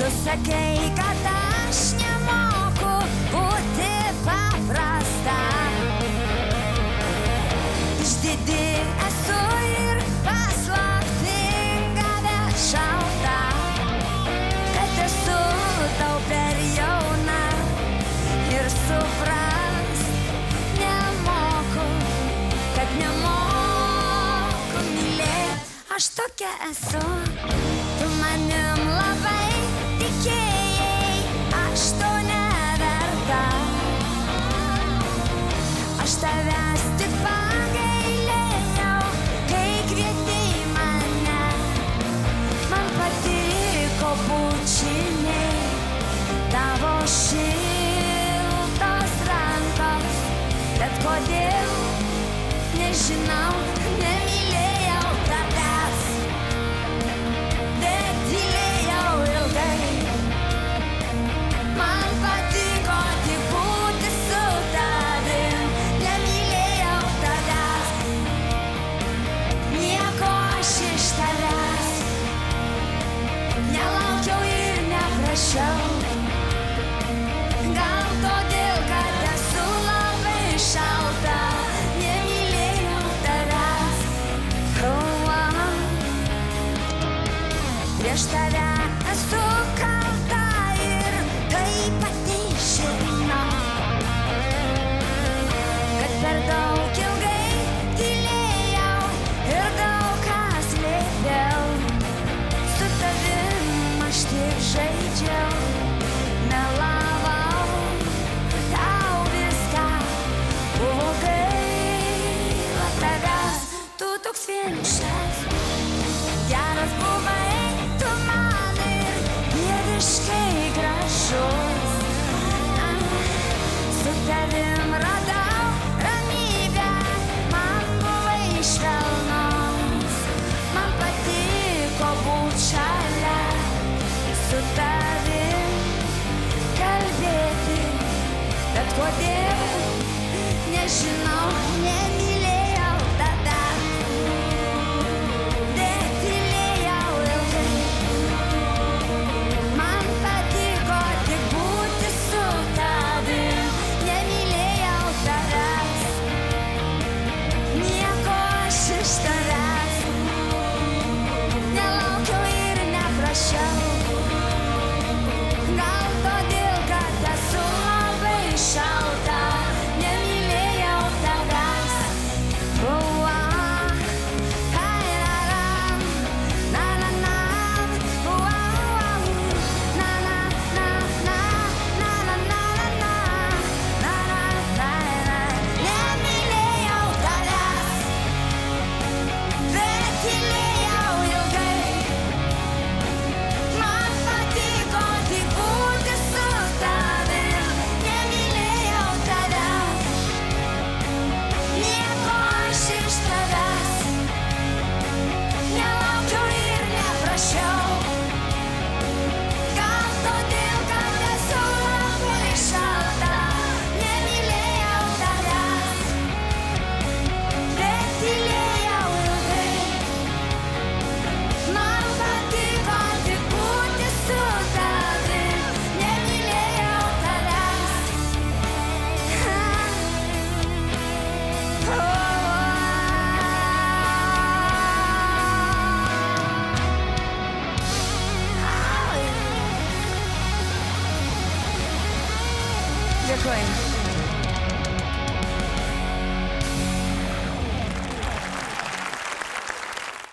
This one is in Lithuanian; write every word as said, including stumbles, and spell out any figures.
Tu sakai, kad aš nemoku būti paprasta. Išdidi esu ir paslaptinga, bet šalta, kad esu tau per jauna ir suprast nemoku, kad nemoku mylėt. Aš tokia esu, tu manim labai tikėjai, aš to neverta. Aš tavęs tik pagailėjau, kai kvietei mane. Man patiko bučiniai, tavo šiltos rankos, bet kodėl, nežinau, nemylėjau tavęs. Bet tylėjau ilgai. Man patiko tik būti su tavim, nemylėjau tavęs. Nieko aš iš tavęs nelaukiau ir neprašiau. Gal todėl, kad esu labai šalta, nemylėjau tavęs. Oh, ah. Prieš tave esu kalta ir tai pati žinau, kad per daug ilgai tylėjau ir daug ką slėpiau. Su tavim aš tik žaidžiau, melavau tau viską, buvo gaila tavęs, tu toks vienišas. Geras buvai tu man ir dieviškai gražus. Su tavim radau ramybę, man buvai švelnus. Man patiko būt šalia, su tavim kalbėti, bet kodėl, nežinau, nemylėjau tavęs. Bet tylėjau ilgai. Man patiko tik būti su tavim, nemylėjau tavęs. Nieko aš iš tavęs nelaukiau ir neprašiau. Gal todėl, kad esu labai šalta, nemylėjau tavęs. Oh, ah, ai, ra, ra, na, na, na, oh, ah, na, na, na, na, na, na, na, na, na, na, na, na. Nemylėjau tavęs, bet tylėjau ilgai. Man patiko tik būti su tavim, nemylėjau tavęs. Nieko aš iš tavęs nelaukiau ir neprašiau. Gal todėl, kad esu labai šalta, nemylėjau tavęs. Bet tylėjau ilgai. Man patiko tik būti su tavim, nemylėjau tavęs. Oh, Dėkuoju.